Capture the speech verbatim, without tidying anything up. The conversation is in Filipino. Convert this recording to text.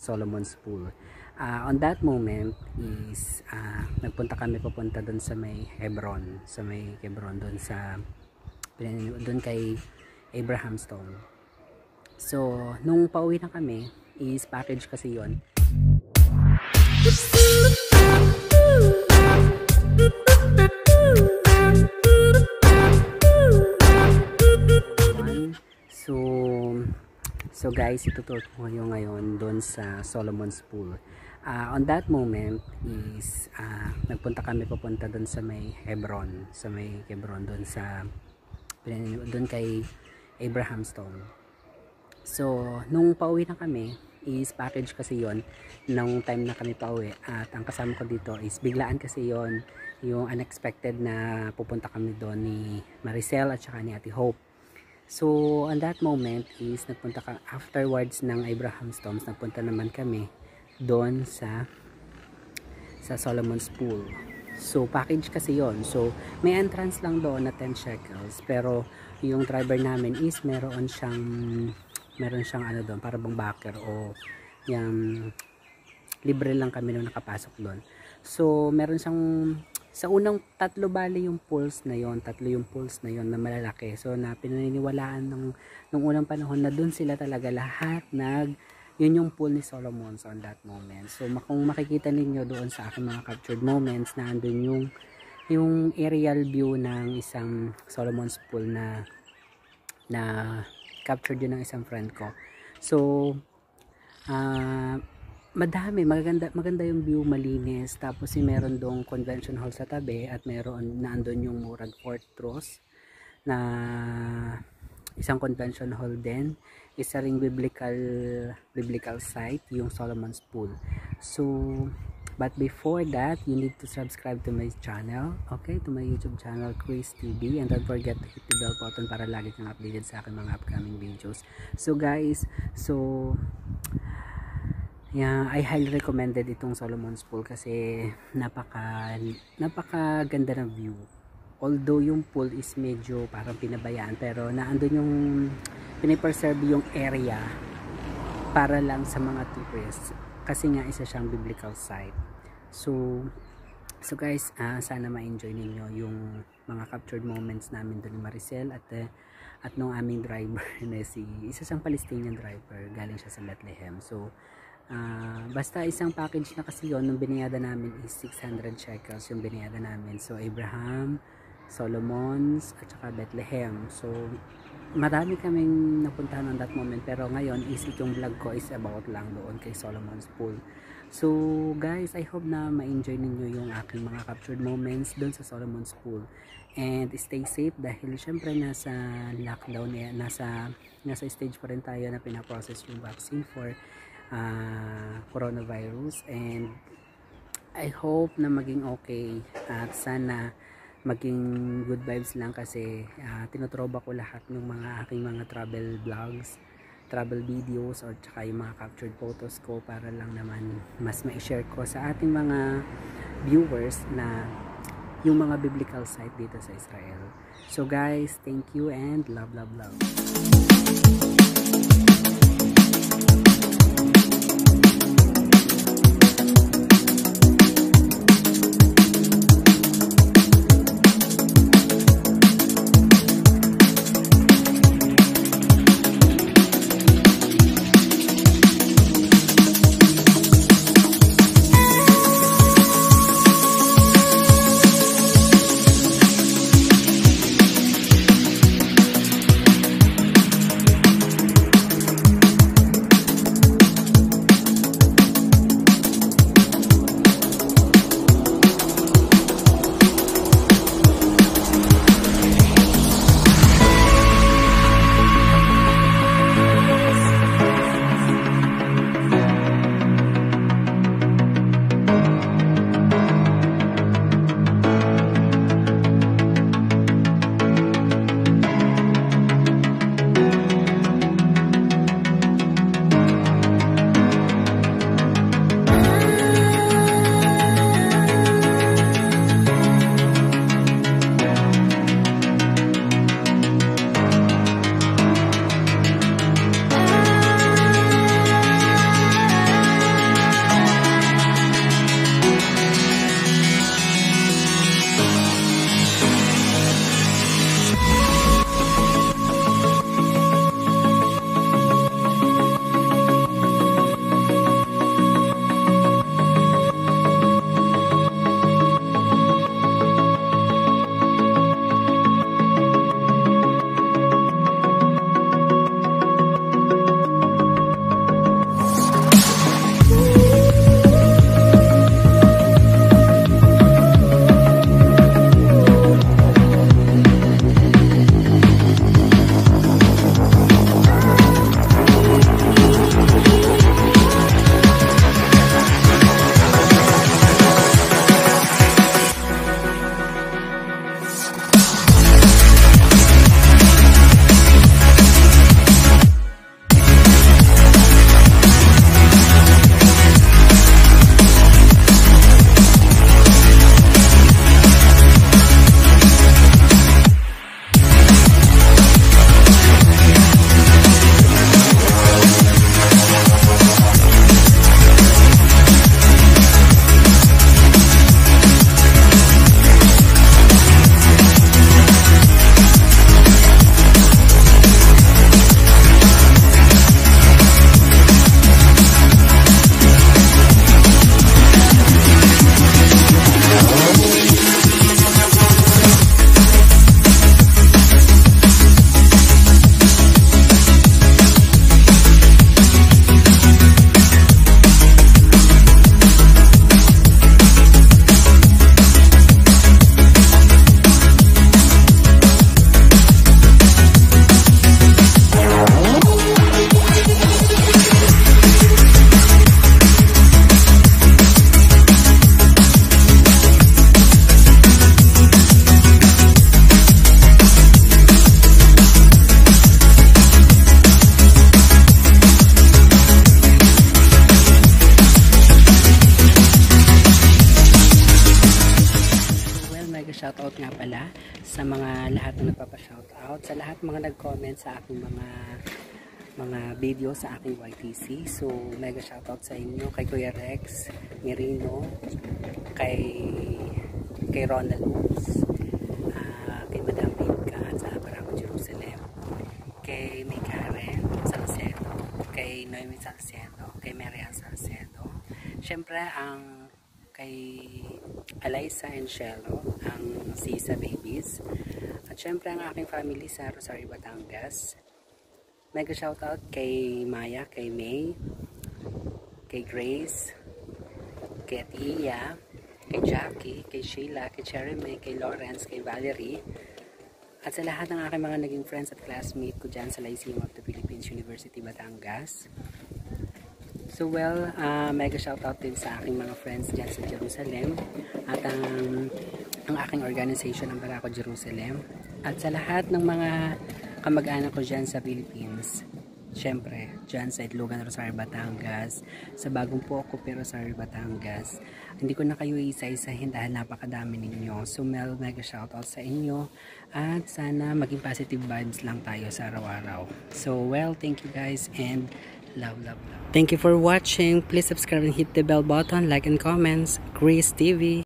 Solomon's Pool. Uh, on that moment is uh, nagpunta kami papunta doon sa may Hebron, sa may Hebron doon sa doon kay Abraham Stone. So nung pauwi na kami is package kasi yon. So So guys, ituturo ko kayo ngayon doon sa Solomon's Pool. Uh, on that moment is uh, nagpunta kami papunta doon sa may Hebron, sa may Hebron doon sa doon kay Abraham Stone. So nung pauwi na kami is package kasi yon nung time na kami pauwi, at ang kasama ko dito is biglaan kasi yon, yung unexpected na pupunta kami doon ni Maricel at saka ni Ate Hope. So on that moment is nagpunta ka afterwards ng Abraham Stones, nagpunta naman kami doon sa sa Solomon's Pool. So package kasi yon. So may entrance lang doon na ten shekels, pero yung driver namin is meron siyang meron siyang ano doon, para bang backer o yung libre lang kami nung nakapasok doon. So meron siyang sa unang tatlo bali yung pools na yon, tatlo yung pools na yon na malalaki. So na pinaniniwalaan ng nung unang panahon na doon sila talaga lahat nag yun yung pool ni Solomon's on that moment. So kung makikita ninyo doon sa aking mga captured moments na andun yung yung aerial view ng isang Solomon's pool na na captured yun ng isang friend ko. So ah uh, madami, maganda, maganda yung view, malinis. Tapos si meron dong convention hall sa tabi at meron na andun yung Murad Fortress na isang convention hall din. Isa ring biblical biblical site, yung Solomon's Pool. So but before that, you need to subscribe to my channel, okay, to my YouTube channel, Chris T V, and don't forget to hit the bell button para lagi kang updated sa aking mga upcoming videos. So guys, so yeah, I highly recommended itong Solomon's Pool kasi napaka napaka ganda ng view. Although yung pool is medyo parang pinabayaan, pero naandun yung pinipreserve yung area para lang sa mga tourists kasi nga isa siyang biblical site. So so guys, uh, sana ma-enjoy ninyo yung mga captured moments namin doon ni Maricel at uh, at nung aming driver na si isa siyang Palestinian driver, galing siya sa Bethlehem. So Uh, basta isang package na kasi yon, nung biniyada namin is six hundred shekels yung biniyada namin. So Abraham, Solomon's at saka Bethlehem. So marami kaming napuntahan on that moment, pero ngayon is itong vlog ko is about lang doon kay Solomon's Pool. So guys, I hope na ma-enjoy ninyo yung aking mga captured moments doon sa Solomon's Pool, and stay safe dahil syempre nasa lockdown eh, nasa nasa stage pa rin tayo na pinaprocess yung vaccine for Uh, coronavirus, and I hope na maging okay at sana maging good vibes lang kasi uh, tinutroba ko lahat ng mga aking mga travel vlogs, travel videos or tsaka yung mga captured photos ko para lang naman mas ma-share ko sa ating mga viewers na yung mga biblical site dito sa Israel. So guys, thank you and love love love. sa mga lahat na nagpapa-shoutout, sa lahat mga nag-comment sa aking mga mga video sa aking Y T C. So, mega shoutout sa inyo, kay Kuya Rex, Mirino, kay kay Ronald Woods, uh, kay Madam Pinka sa Barangay Jerusalem, kay May Karen Salcedo, kay Noemi Salcedo, kay Maria Salcedo. Siyempre, ang kay Eliza and Shelo, ang Sisa Babies. At siyempre, ang aking family sa Rosario, Batangas. Mega shoutout kay Maya, kay May, kay Grace, kay Tia, kay Jackie, kay Sheila, kay Jeremy, kay Lawrence, kay Valerie, at sa lahat ng aking mga naging friends at classmate ko dyan sa Lyceum of the Philippines, University, Batangas. So well, uh, mega shoutout din sa aking mga friends dyan sa Jerusalem at ang, ang aking organization ang Barako Jerusalem at sa lahat ng mga kamag-anak ko dyan sa Philippines. Siyempre, dyan sa Itlogan, Rosario, Batangas, sa Bagong Poco, pero Rosario, Batangas. Hindi ko na kayo isa-isahin dahil napakadami ninyo. So, mel, mega shoutout sa inyo. At sana maging positive vibes lang tayo sa araw-araw. So, well, thank you guys and love, love, love. Thank you for watching. Please subscribe and hit the bell button, like and comments. Chris T V.